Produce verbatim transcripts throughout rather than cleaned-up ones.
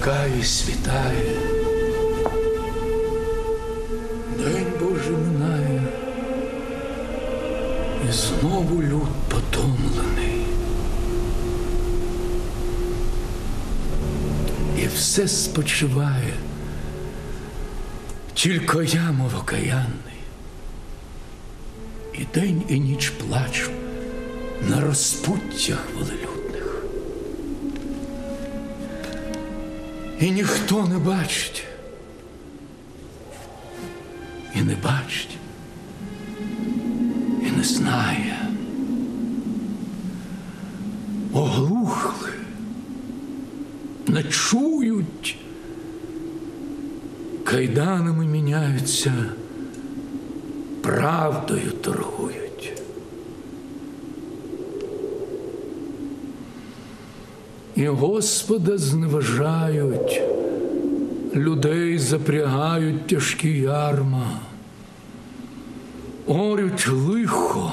зникає, світає, день Божий минає, і знову люд потомлений. І все спочиває, тільки я, мов окаянний, і день, і ніч плачу на розпуттях волелюдних. І ніхто не бачить, і не бачить, і не знає. Оглухли, не чують, кайданами міняються, правдою торгують. І Господа зневажають, людей запрягають тяжкі ярма, орють лихо,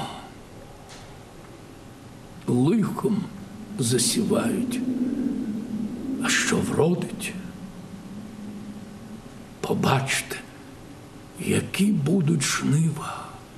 лихом засівають. А що вродить? Побачте, які будуть жнива.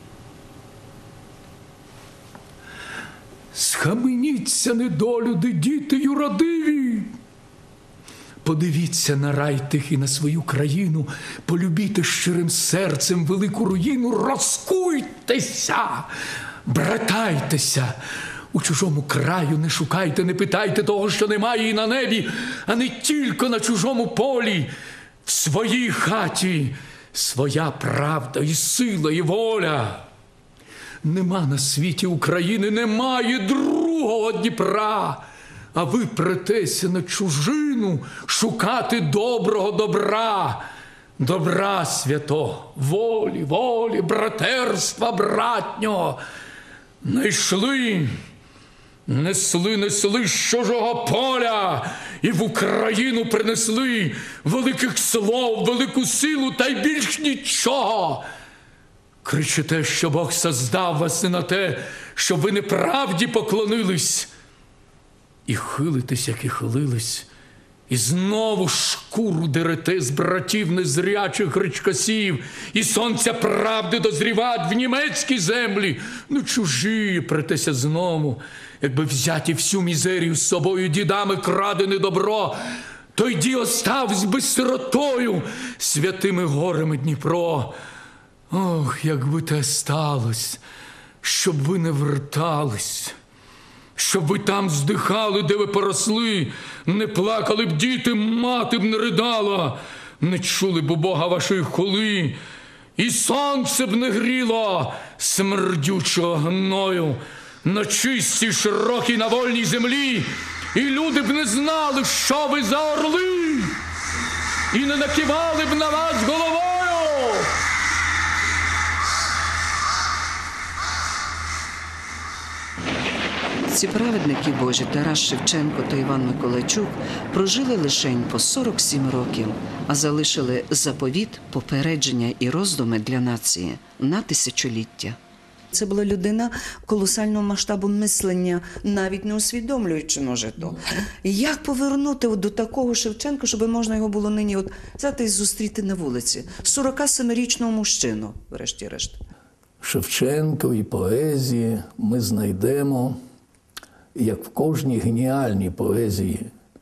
Схаменіться, недолюди, діти юродиві! Подивіться на рай тих і на свою країну, полюбіте щирим серцем велику руїну, розкуйтеся, братайтеся. У чужому краю не шукайте, не питайте того, що немає і на небі, а не тільки на чужому полі. В своїй хаті своя правда і сила, і воля. Нема на світі України, немає другого Дніпра. А ви претеся на чужину шукати доброго добра. Добра святого, волі, волі, братерства братнього. Не йшли, несли, несли з чужого поля і в Україну принесли великих слов, велику силу та й більш нічого. Кричите, що Бог создав вас не на те, щоб ви неправді поклонились. І хилитесь, як і хилились, і знову шкуру дерете з братів незрячих гречкасів, і сонця правди дозрівать в німецькій землі. Ну, чужі претеся знову, якби взяті всю мізерію з собою дідами крадене добро, то йди оставсь би сиротою святими горами Дніпро. Ох, якби те сталося, щоб ви не вертались, щоб ви там здихали, де ви поросли, не плакали б діти, мати б не ридала, не чули б у Бога вашої хули, і сонце б не гріло смердючого гною на чистій, широкій, на вольній землі, і люди б не знали, що ви за орли, і не накивали б на вас головою. Ці праведники Божі Тарас Шевченко та Іван Миколайчук прожили лишень по сорок сім років, а залишили заповіт, попередження і роздуми для нації на тисячоліття. Це була людина колосального масштабу мислення, навіть не усвідомлюючи, може, то. Як повернути от до такого Шевченка, щоб можна його було нині от взяти і зустріти на вулиці? сорокасемирічного мужчину, врешті-решт. Шевченковій поезії ми знайдемо, як в кожній геніальній поезії,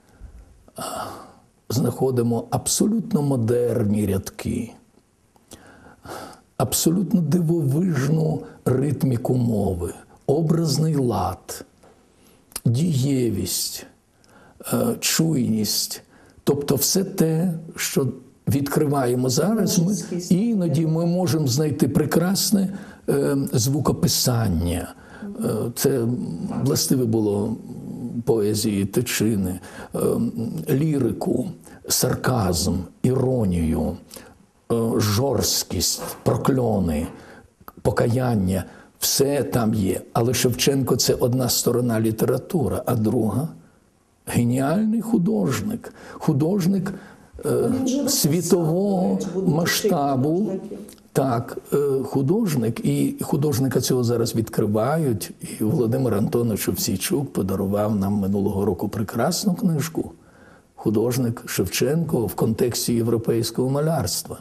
знаходимо абсолютно модерні рядки, абсолютно дивовижну ритміку мови, образний лад, дієвість, чуйність. Тобто все те, що відкриваємо зараз, ми, іноді ми можемо знайти прекрасне звукописання. Це властиве було поезії Тичини, лірику, сарказм, іронію, жорсткість, прокльони, покаяння. Все там є. Але Шевченко – це одна сторона літератури, а друга – геніальний художник. Художник е, світового масштабу. Так, художник, і художника цього зараз відкривають, і Володимир Антонович Овсійчук подарував нам минулого року прекрасну книжку художник Шевченко в контексті європейського малярства.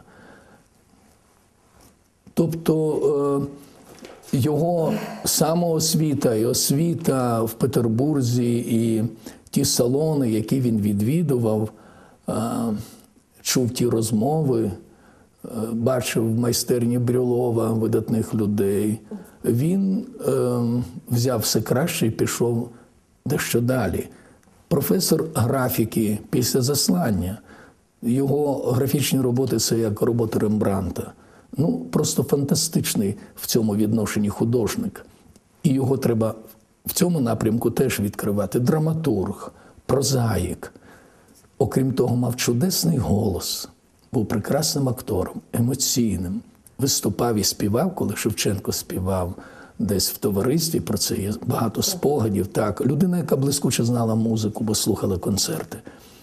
Тобто його самоосвіта і освіта в Петербурзі, і ті салони, які він відвідував, чув ті розмови, бачив в майстерні Брюлова видатних людей, він взяв все краще і пішов дещо далі. Професор графіки після заслання, його графічні роботи – це як роботи Рембрандта. Ну, просто фантастичний в цьому відношенні художник. І його треба в цьому напрямку теж відкривати. Драматург, прозаїк. Окрім того, мав чудесний голос, був прекрасним актором, емоційним. Виступав і співав, коли Шевченко співав десь в товаристві, про це є багато спогадів. Так, людина, яка блискуче знала музику, бо слухала концерти.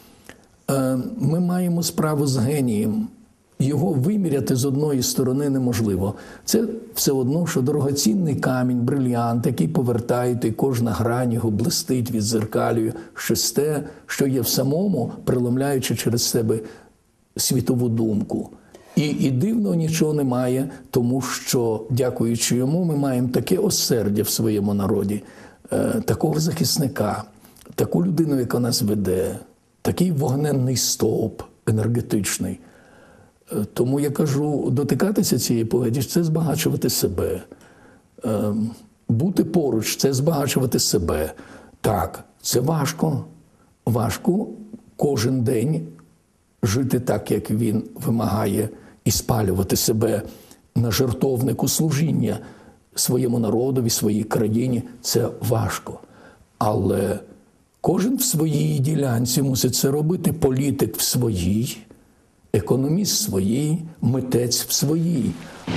Ми маємо справу з генієм. Його виміряти з одної сторони неможливо. Це все одно, що дорогоцінний камінь, брильянт, який повертають, і кожна грань його блистить, віддзеркалює щось те, що є в самому, преломляючи через себе світову думку. І, і дивно нічого немає, тому що, дякуючи йому, ми маємо таке осердя в своєму народі, е, такого захисника, таку людину, яка нас веде, такий вогненний стовп енергетичний. Тому я кажу, дотикатися цієї поезії – це збагачувати себе. Бути поруч – це збагачувати себе. Так, це важко. Важко кожен день жити так, як він вимагає, і спалювати себе на жертовнику служіння своєму народові, своїй країні – це важко. Але кожен в своїй ділянці мусить це робити, політик в своїй, економіст в своїй, митець в своїй.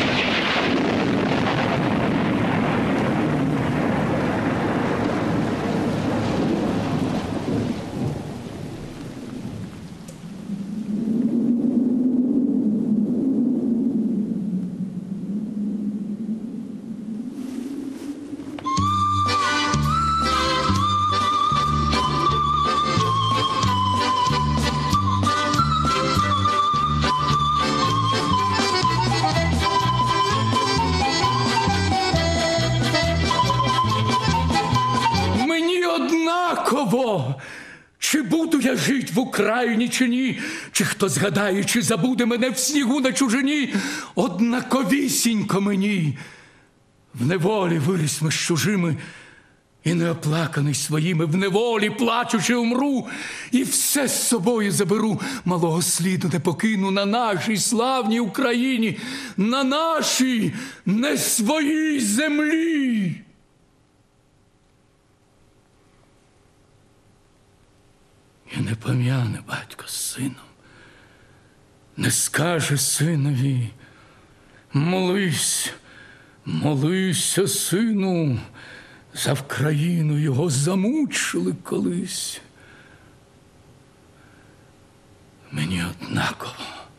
Чи буду я жить в Україні, чи ні, чи хто згадає, чи забуде мене в снігу на чужині, однаковісінько мені. В неволі виріс ми з чужими, і неоплаканий своїми, в неволі плачучи умру, і все з собою заберу, малого сліду не покину на нашій славній Україні, на нашій не своїй землі. І не пом'яне батько з сином, не скаже синові: молись, молися, сину, за Вкраїну його замучили колись. Мені однаково,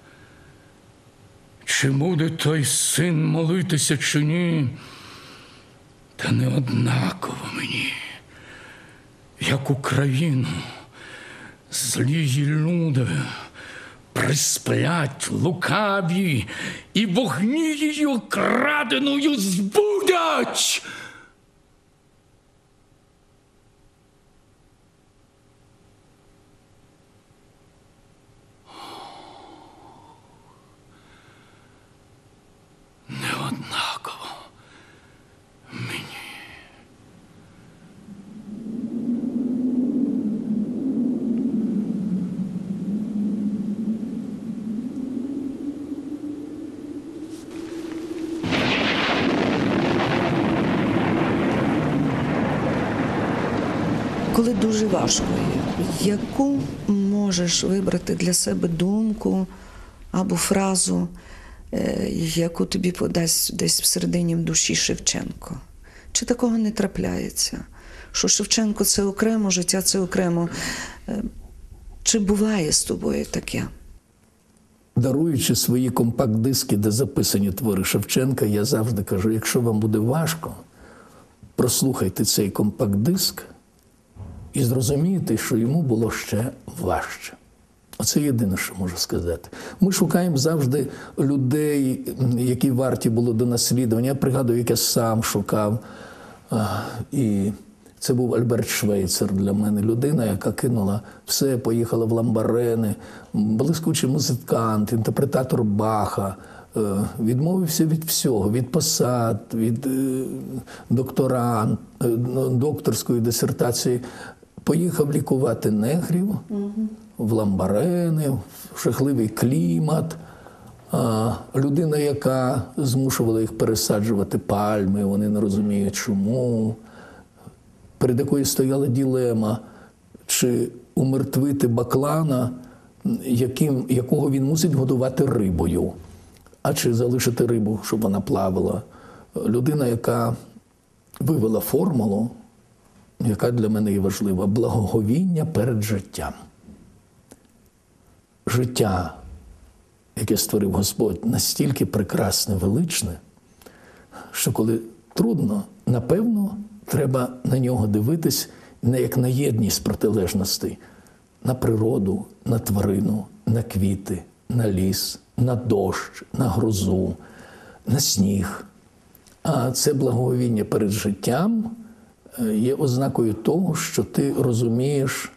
чи буде той син молитися, чи ні, та не однаково мені, як Україну злії люди присплять лукаві і вогні її окраденою збудять. Неоднаково мені. Коли дуже важко є, яку можеш вибрати для себе думку або фразу, яку тобі подасть десь всередині в душі Шевченко? Чи такого не трапляється? Що Шевченко – це окремо, життя – це окремо. Чи буває з тобою таке? Даруючи свої компакт-диски, де записані твори Шевченка, я завжди кажу, якщо вам буде важко, прослухайте цей компакт-диск і зрозуміти, що йому було ще важче. Оце єдине, що можу сказати. Ми шукаємо завжди людей, які варті були до наслідування. Я пригадую, як я сам шукав. І це був Альберт Швейцер для мене. Людина, яка кинула все, поїхала в Ламбарени, блискучий музикант, інтерпретатор Баха. Відмовився від всього, від посад, від докторан, докторської дисертації. Поїхав лікувати негрів в Ламбарени, в жахливий клімат. Людина, яка змушувала їх пересаджувати пальми, вони не розуміють чому. Перед якою стояла ділема, чи умертвити баклана, яким, якого він мусить годувати рибою, а чи залишити рибу, щоб вона плавала. Людина, яка вивела формулу, яка для мене є важлива – благоговіння перед життям. Життя, яке створив Господь, настільки прекрасне, величне, що коли трудно, напевно, треба на нього дивитись не як на єдність протилежностей, на природу, на тварину, на квіти, на ліс, на дощ, на грозу, на сніг. А це благоговіння перед життям є ознакою того, що ти розумієш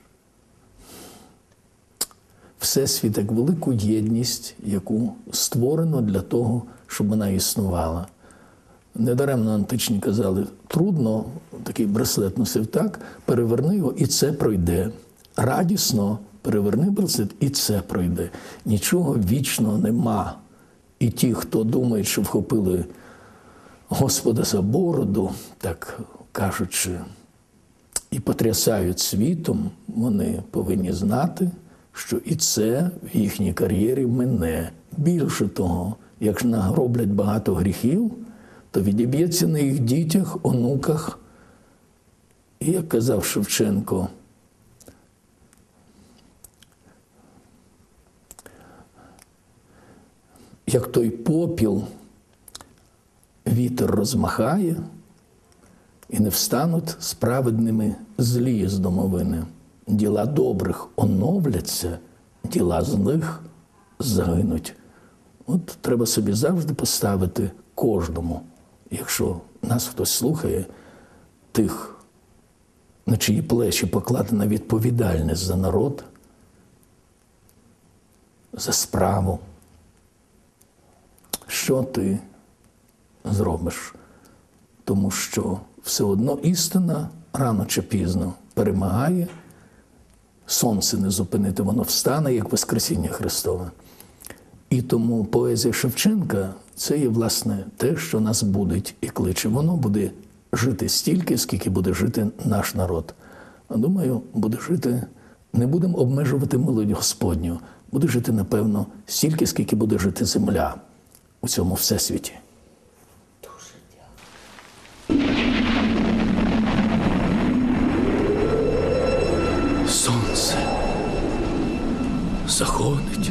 Всесвіт як велику єдність, яку створено для того, щоб вона існувала. Недаремно античні казали, трудно, такий браслет носив так, переверни його, і це пройде. Радісно переверни браслет, і це пройде. Нічого вічного нема. І ті, хто думають, що вхопили Господа за бороду, так кажучи, і потрясають світом, вони повинні знати, що і це в їхній кар'єрі мине. Більше того, якщо нароблять багато гріхів, то відіб'ється на їх дітях, онуках. І, як казав Шевченко, як той попіл вітер розмахає, і не встануть справедними злі з домовини. Діла добрих оновляться, діла злих загинуть. От треба собі завжди поставити кожному, якщо нас хтось слухає, тих, на чиї плечі покладена відповідальність за народ, за справу. Що ти зробиш? Тому що все одно істина рано чи пізно перемагає, сонце не зупинити, воно встане, як Воскресіння Христове. І тому поезія Шевченка – це є, власне, те, що нас будить і кличе. Воно буде жити стільки, скільки буде жити наш народ. А думаю, буде жити, не будемо обмежувати милость Господню, буде жити, напевно, стільки, скільки буде жити земля у цьому всесвіті. Сонце заходить,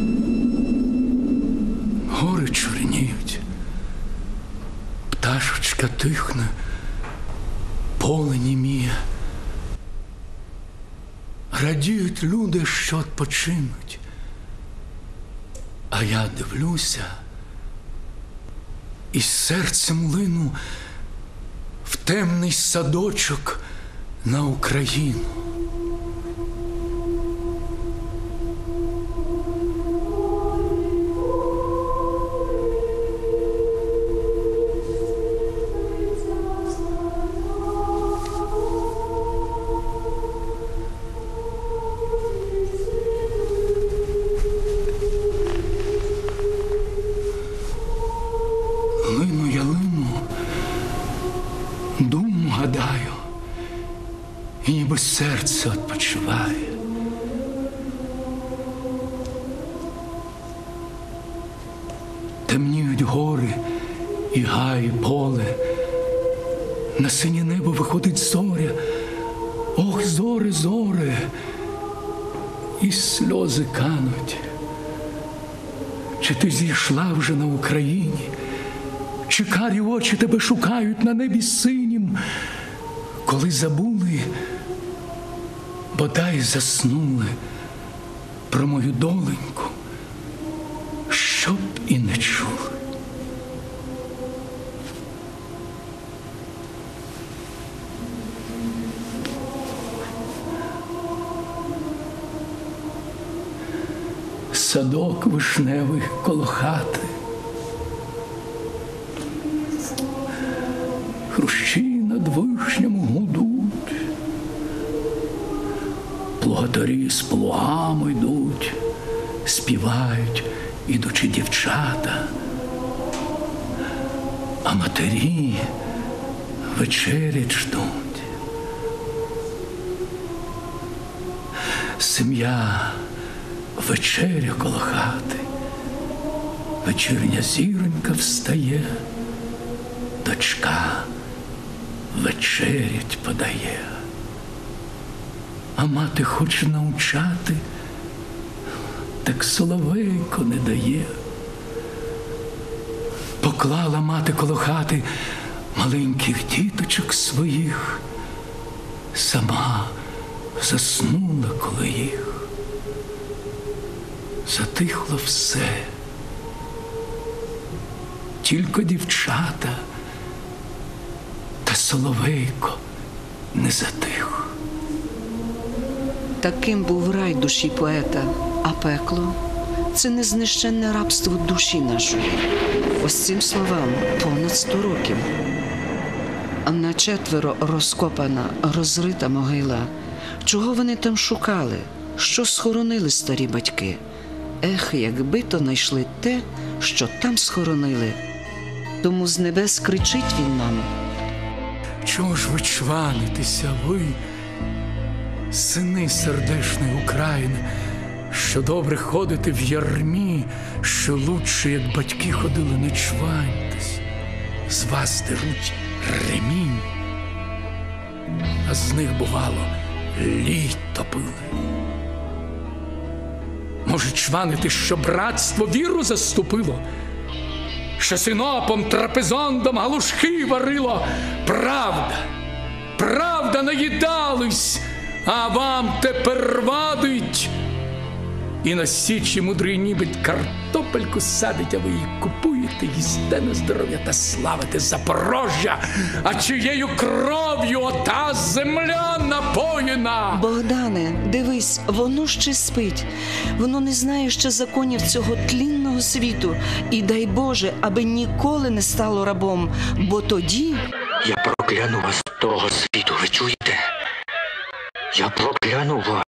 гори чорніють, пташечка тихне, поле німіє. Радіють люди, що відпочинуть. А я дивлюся і серцем лину в темний садочок на Україну. Лину я лину, думу гадаю, і ніби серце відпочиває. Темніють гори і гаї, поле, на синє небо виходить зоря. Ох, зоре, зоре, і сльози кануть. Чи ти зійшла вже на Україні? Чи карі очі тебе шукають на небі синім, коли забули бодай заснули про мою доленьку, щоб і не чули. Садок вишневий коло хати, хрущі над вишнями гудуть, плугатарі з плугами йдуть, співають ідучі дівчата, а матері вечерять ждуть. Сім'я вечеря коло хати, вечірня зіронька встає, дочка вечерять подає. А мати хоче навчати, так соловейко не дає. Поклала мати коло хати маленьких діточок своїх, сама заснула коло їх. Затихло все, тільки дівчата та соловейко не затих. Таким був рай душі поета, а пекло – це незнищенне рабство душі нашої. Ось цим словам понад сто років. А на четверо розкопана, розрита могила. Чого вони там шукали? Що схоронили старі батьки? Ех, якби то знайшли те, що там схоронили. Тому з небес кричить він нам: чого ж ви чванитеся, ви, сини сердешної України, що добре ходите в ярмі, що лучше, як батьки ходили, не чваньтесь. З вас деруть ремінь, а з них, бувало, лід топили. Може, чванити, що братство віру заступило, що синопом, трапезондом галушки варило. Правда, правда, наїдались, а вам тепер вадить. І на січі мудрий нібить картопельку садить, а ви її купуєте, їсте на здоров'я та славите Запорожжя, а чиєю кров'ю ота земля напоєна. Богдане, дивись, воно ще спить. Воно не знає ще законів цього тлінного світу. І дай Боже, аби ніколи не стало рабом, бо тоді... Я прокляну вас того світу, ви чуєте? Я прокляну вас.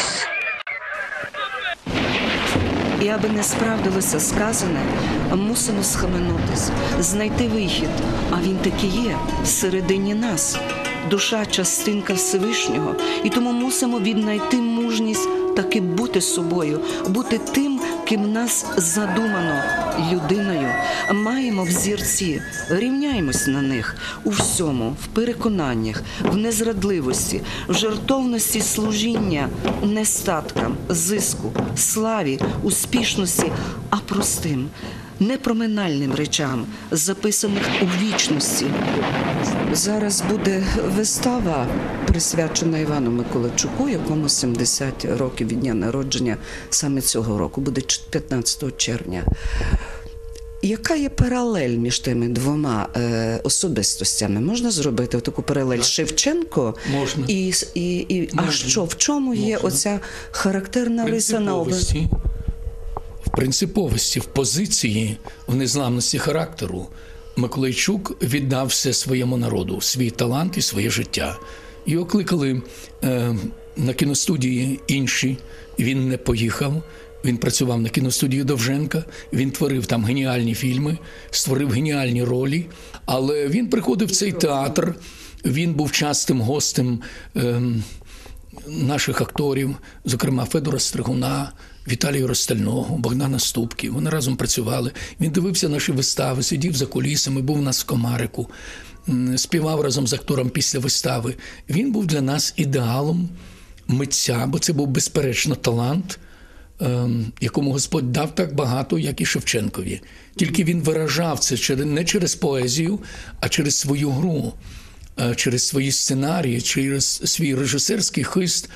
І аби не справдилося сказане, мусимо схаменутись, знайти вихід. А він таки є всередині нас. Душа – частинка Всевишнього. І тому мусимо віднайти мужність таки бути собою, бути тим, ким нас задумано – людиною. Маємо взірці, рівняємось на них у всьому, в переконаннях, в незрадливості, в жертовності служіння не статкам, зиску, славі, успішності, а простим, непроминальним речам, записаних у вічності. Зараз буде вистава, присвячена Івану Миколайчуку, якому сімдесят років від дня народження саме цього року, буде п'ятнадцятого червня. Яка є паралель між тими двома е, особистостями? Можна зробити таку паралель Шевченко? Можна. І, і, і, Можна. А що, в чому є Можна. оця характерна риса на область? В принциповості, в позиції, в незламності характеру Миколайчук віддав все своєму народу, свій талант і своє життя. Його кликали е, на кіностудії інші, він не поїхав. Він працював на кіностудії Довженка, він творив там геніальні фільми, створив геніальні ролі. Але він приходив в цей театр, він був частим гостем е, наших акторів, зокрема Федора Стригуна, Віталія Ростального, Богдана Ступки. Вони разом працювали. Він дивився наші вистави, сидів за кулісами, був у нас в Комарику, співав разом з актором після вистави. Він був для нас ідеалом митця, бо це був безперечно талант, якому Господь дав так багато, як і Шевченкові. Тільки він виражав це не через поезію, а через свою гру, через свої сценарії, через свій режисерський хист.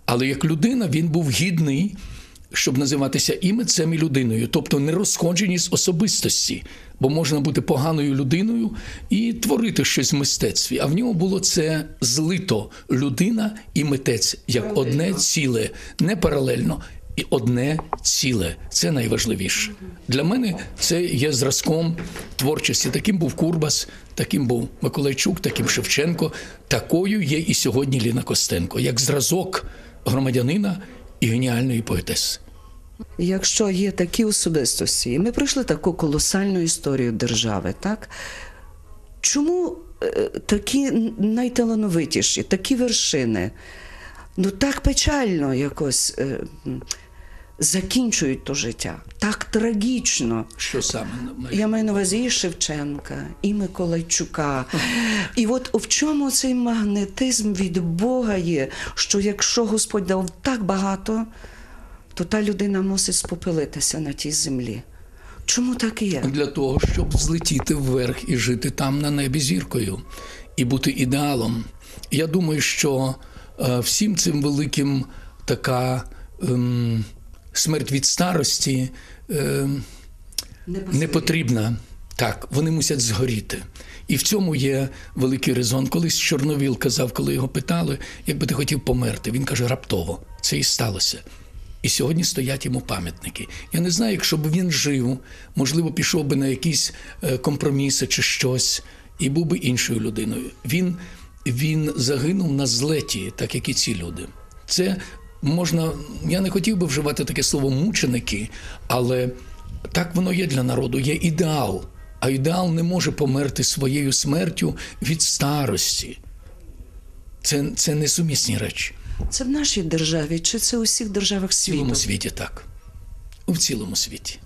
Але як людина він був гідний, щоб називатися і митцем, і людиною. Тобто нерозходженість особистості. Бо можна бути поганою людиною і творити щось в мистецтві. А в нього було це злито людина і митець, як одне ціле, не паралельно, і одне ціле. Це найважливіше. Для мене це є зразком творчості. Таким був Курбас, таким був Миколайчук, таким Шевченко. Такою є і сьогодні Ліна Костенко, як зразок громадянина і геніальної поетеси. Якщо є такі особистості, і ми пройшли таку колосальну історію держави, так? Чому е, такі найталановитіші, такі вершини, ну так печально якось е, закінчують то життя, так трагічно? Що саме? Я маю на увазі і Шевченка, і Миколайчука. І от в чому цей магнетизм від Бога є, що якщо Господь дав так багато, то та людина мусить спопелитися на тій землі. Чому так і є? Для того, щоб злетіти вверх і жити там на небі зіркою, і бути ідеалом. Я думаю, що е, всім цим великим така ем, смерть від старості е, не, не потрібна. Так, вони мусять згоріти. І в цьому є великий резон. Колись Чорновіл казав, коли його питали, як би ти хотів померти. Він каже, раптово. Це і сталося. І сьогодні стоять йому пам'ятники. Я не знаю, якщо б він жив, можливо, пішов би на якісь компроміси чи щось, і був би іншою людиною. Він, він загинув на злеті, так як і ці люди. Це можна, я не хотів би вживати таке слово «мученики», але так воно є для народу, є ідеал. А ідеал не може померти своєю смертю від старості. Це, це несумісні речі. Це в нашій державі, чи це у всіх державах В світу? цілому світі так. У цілому світі.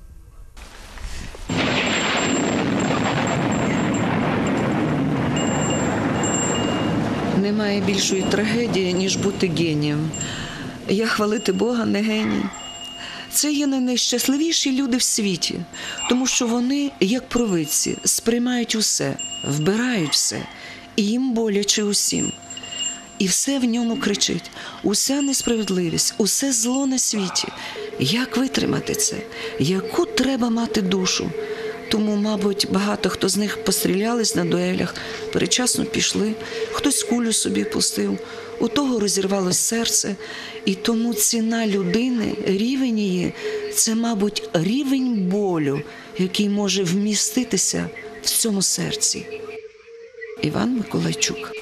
Немає більшої трагедії, ніж бути генієм. Я хвалити Бога не геній. Це є не найщасливіші люди в світі, тому що вони, як провидці, сприймають усе, вбирають все, і їм боляче усім. І все в ньому кричить. Уся несправедливість, усе зло на світі. Як витримати це? Яку треба мати душу? Тому, мабуть, багато хто з них пострілялись на дуелях, передчасно пішли, хтось кулю собі пустив, у того розірвалось серце. І тому ціна людини, рівень її, це, мабуть, рівень болю, який може вміститися в цьому серці. Іван Миколайчук.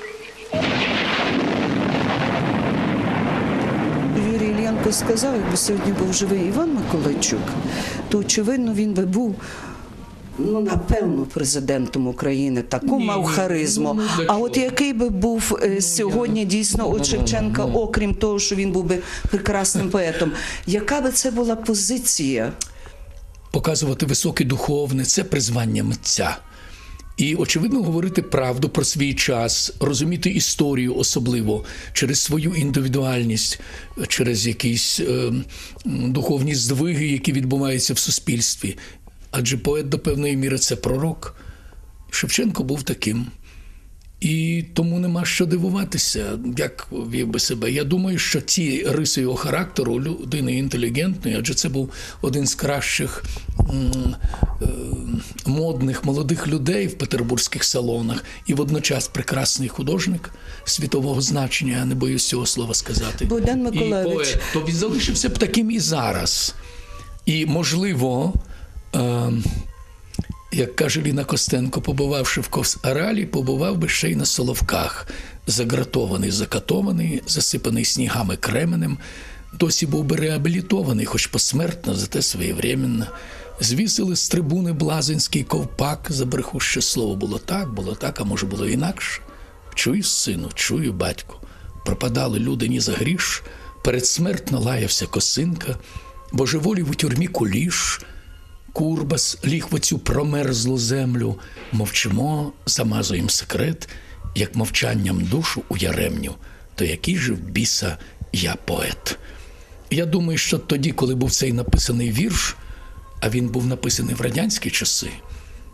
Юрій Іллєнко сказав, якби сьогодні був живий Іван Миколайчук, то, очевидно, він би був, ну, напевно, президентом України. Таку Ні, мав ні, харизму. ну, ну, а от який би був е, сьогодні дійсно от Шевченка, окрім того, що він був би прекрасним поетом, яка би це була позиція? Показувати високе духовне – це призвання митця. І, очевидно, говорити правду про свій час, розуміти історію особливо, через свою індивідуальність, через якісь е, духовні здвиги, які відбуваються в суспільстві. Адже поет до певної міри – це пророк. Шевченко був таким. І тому нема що дивуватися, як вів би себе. Я думаю, що ті риси його характеру, людини інтелігентної, адже це був один з кращих м- е- модних, молодих людей в петербурзьких салонах і водночас прекрасний художник світового значення, я не боюсь цього слова сказати. Богдан Миколайович. І поет, то він залишився б таким і зараз. І, можливо, е- як каже Ліна Костенко, побувавши в Ковс-Аралі, побував би ще й на Соловках, загратований, закатований, засипаний снігами Кременем, досі був би реабілітований, хоч посмертно, зате своєвременно. Звісили з трибуни блазенський ковпак, забреху, що слово було так, було так, а може було інакше. Чую, сину, чую, батьку, пропадали люди ні за гріш, передсмертно лаявся Косинка, божеволів у тюрмі Куліш, Курбас ліг в оцю промерзлу землю. Мовчимо, замазуєм секрет, як мовчанням душу у яремню. То який же в біса я поет? Я думаю, що тоді, коли був цей написаний вірш, а він був написаний в радянські часи,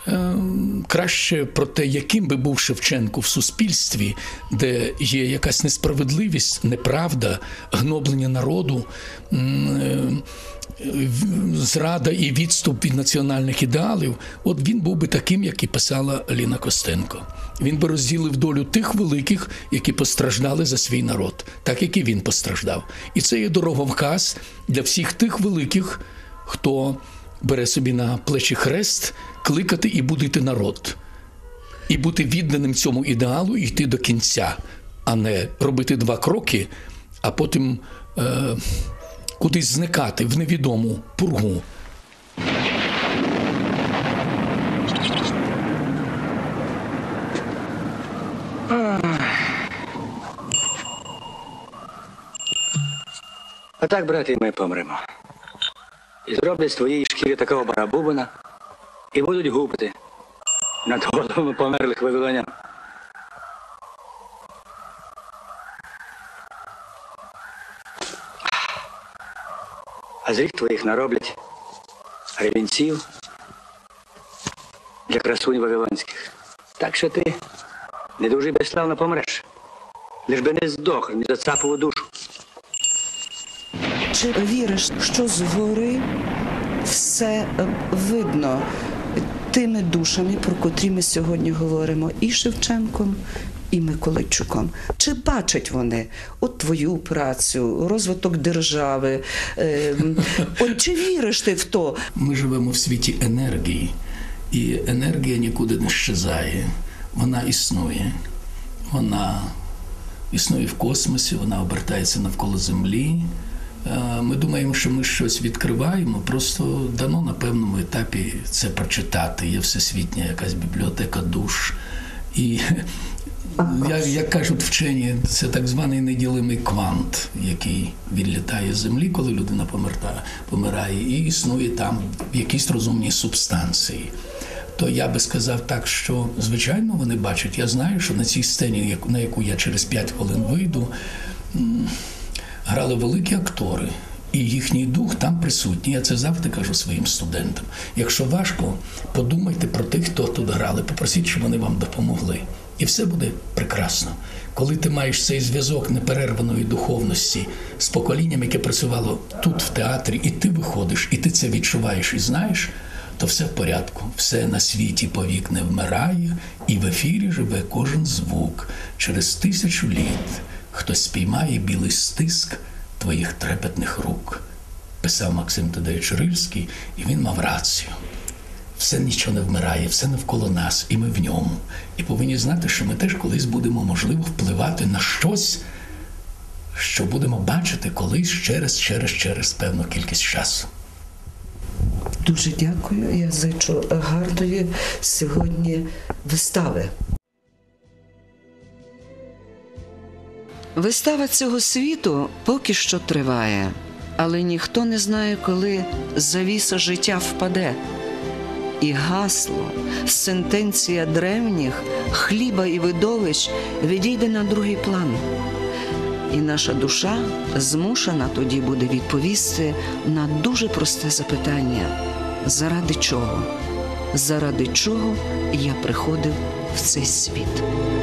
е, краще про те, яким би був Шевченко в суспільстві, де є якась несправедливість, неправда, гноблення народу, е, зрада і відступ від національних ідеалів, от він був би таким, як і писала Ліна Костенко. Він би розділив долю тих великих, які постраждали за свій народ, так як і він постраждав. І це є дороговказ для всіх тих великих, хто бере собі на плечі хрест, кликати і будити народ. І бути відданим цьому ідеалу і йти до кінця, а не робити два кроки, а потім е, кудись зникати в невідому пургу. А так, брати, ми помремо. І зроблять з твоєї шкіри такого барабубина і будуть гупати над головами померлих вавилонян. А з рік твоїх нароблять ревінців для красунь вавилонських. Так що ти не дуже безславно помреш. Лиш би не здох, не зацапав душу. Чи віриш, що згори все видно тими душами, про котрі ми сьогодні говоримо, і Шевченком, і Миколайчуком? Чи бачать вони от твою працю, розвиток держави? Е, от чи віриш ти в то? Ми живемо в світі енергії, і енергія нікуди не щезає. Вона існує. Вона існує в космосі, вона обертається навколо Землі. Ми думаємо, що ми щось відкриваємо, просто дано на певному етапі це прочитати. Є всесвітня якась бібліотека душ. І, як, як кажуть вчені, це так званий неділимий квант, який відлітає з Землі, коли людина помирає, помирає і існує там в якійсь розумній субстанції. То я би сказав так, що, звичайно, вони бачать. Я знаю, що на цій сцені, на яку я через п'ять хвилин вийду, грали великі актори, і їхній дух там присутній. Я це завжди кажу своїм студентам. Якщо важко, подумайте про тих, хто тут грали, попросіть, щоб вони вам допомогли. І все буде прекрасно. Коли ти маєш цей зв'язок неперерваної духовності з поколінням, яке працювало тут, в театрі, і ти виходиш, і ти це відчуваєш і знаєш, то все в порядку. Все на світі повік не вмирає, і в ефірі живе кожен звук. Через тисячу літ хтось спіймає білий стиск твоїх трепетних рук. Писав Максим Тадеївич Рильський, і він мав рацію. Все нічого не вмирає, все навколо нас, і ми в ньому. І повинні знати, що ми теж колись будемо, можливо, впливати на щось, що будемо бачити колись через, через, через певну кількість часу. Дуже дякую. Я зичу гарної сьогодні вистави. Вистава цього світу поки що триває, але ніхто не знає, коли завіса життя впаде. І гасло, сентенція древніх, хліба і видовищ відійде на другий план. І наша душа змушена тоді буде відповісти на дуже просте запитання. Заради чого? Заради чого я приходив в цей світ?